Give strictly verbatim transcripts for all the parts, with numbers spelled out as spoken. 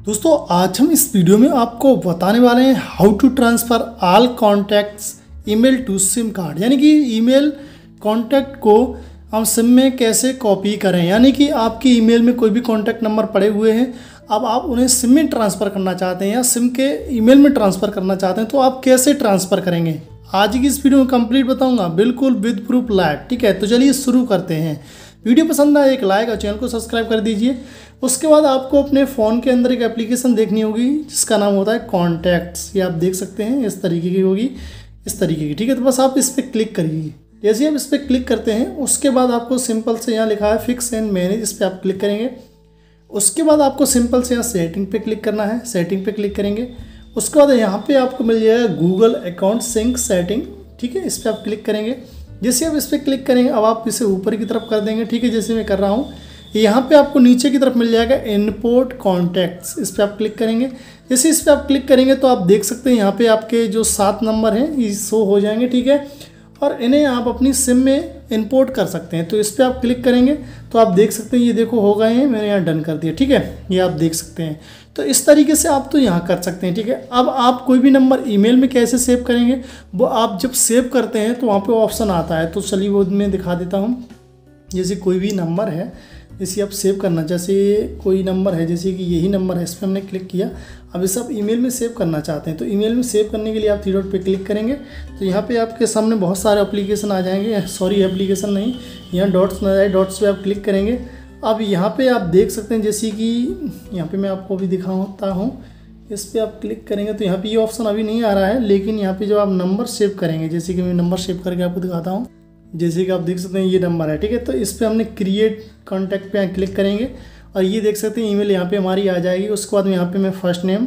दोस्तों आज हम इस वीडियो में आपको बताने वाले हैं how to transfer all contacts email to SIM card, यानी कि ईमेल कॉन्टैक्ट को हम सिम में कैसे कॉपी करें। यानी कि आपकी ईमेल में कोई भी कॉन्टैक्ट नंबर पड़े हुए हैं, अब आप उन्हें सिम में ट्रांसफ़र करना चाहते हैं या सिम के ईमेल में ट्रांसफ़र करना चाहते हैं, तो आप कैसे ट्रांसफ़र करेंगे आज की इस वीडियो में कंप्लीट बताऊंगा, बिल्कुल विद प्रूफ लाइव। ठीक है, तो चलिए शुरू करते हैं। वीडियो पसंद आए एक लाइक और चैनल को सब्सक्राइब कर दीजिए। उसके बाद आपको अपने फ़ोन के अंदर एक एप्लीकेशन देखनी होगी जिसका नाम होता है कॉन्टैक्ट्स। ये आप देख सकते हैं, इस तरीके की होगी, इस तरीके की। ठीक है, तो बस आप इस पर क्लिक करिए। जैसे आप इस पर क्लिक करते हैं उसके बाद आपको सिंपल से यहाँ लिखा है फिक्स एंड मैनेज, इस पर आप क्लिक करेंगे। उसके बाद आपको सिंपल से यहाँ सेटिंग पे क्लिक करना है, सेटिंग पे क्लिक करेंगे। उसके बाद यहाँ पे आपको मिल जाएगा गूगल अकाउंट सिंक सेटिंग। ठीक है, इस पर आप क्लिक करेंगे। जैसे आप इस पर क्लिक करेंगे अब आप इसे ऊपर की तरफ कर देंगे। ठीक है, जैसे मैं कर रहा हूँ। यहाँ पे आपको नीचे की तरफ मिल जाएगा इंपोर्ट कॉन्टैक्ट्स, इस पर आप क्लिक करेंगे। जैसे इस पर आप क्लिक करेंगे तो आप देख सकते हैं यहाँ पे आपके जो सात नंबर हैं ये शो हो जाएंगे। ठीक है, और इन्हें आप अपनी सिम में इंपोर्ट कर सकते हैं। तो इस पर आप क्लिक करेंगे तो आप देख सकते हैं ये देखो हो गए हैं, मैंने यहाँ डन कर दिया। ठीक है, ये आप देख सकते हैं। तो इस तरीके से आप तो यहाँ कर सकते हैं। ठीक है, अब आप कोई भी नंबर ईमेल में कैसे सेव करेंगे, वो आप जब सेव करते हैं तो वहाँ पे ऑप्शन आता है। तो चलिए वो मैं दिखा देता हूँ। जैसे कोई भी नंबर है, जैसे आप सेव करना, जैसे कोई नंबर है, जैसे कि यही नंबर है, इस पर हमने क्लिक किया। अब इसे आप ईमेल में सेव करना चाहते हैं तो ईमेल में सेव करने के लिए आप थ्री डॉट पे क्लिक करेंगे तो यहाँ पे आपके सामने बहुत सारे एप्लीकेशन आ जाएंगे। सॉरी एप्लीकेशन नहीं, यहाँ डॉट्स नजर आए, डॉट्स पे आप क्लिक करेंगे। अब यहाँ पे आप देख सकते हैं जैसे कि यहाँ पे मैं आपको भी दिखाता हूँ, इस पर आप क्लिक करेंगे तो यहाँ पे ये ऑप्शन अभी नहीं आ रहा है, लेकिन यहाँ पे जब आप नंबर सेव करेंगे, जैसे कि मैं नंबर सेव करके आपको दिखाता हूँ। जैसे कि आप देख सकते हैं ये नंबर है। ठीक है, तो इस पर हमने क्रिएट कॉन्टैक्ट पे क्लिक करेंगे और ये देख सकते हैं ईमेल यहाँ पे हमारी आ जाएगी। उसके बाद यहाँ पे मैं फर्स्ट नेम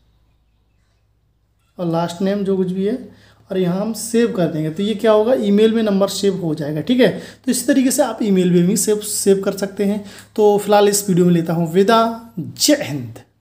और लास्ट नेम जो कुछ भी है और यहाँ हम सेव कर देंगे तो ये क्या होगा, ईमेल में नंबर सेव हो जाएगा। ठीक है, तो इस तरीके से आप ईमेल में भी सेव सेव कर सकते हैं। तो फिलहाल इस वीडियो में लेता हूँ विदा। जय हिंद।